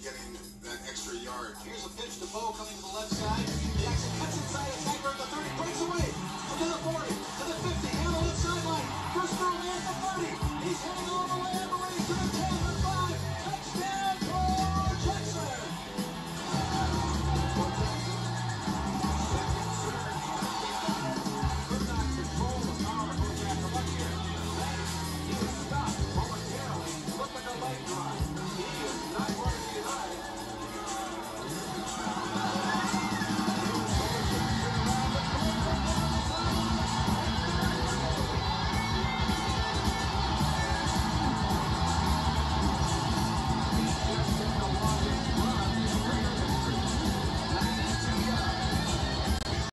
getting that extra yard. Here's a pitch to Bo coming to the left side. Jackson cuts inside a tagger at the 30, breaks away to the 40, to the 50, and on the left sideline. First throw at the 30. He's heading all the way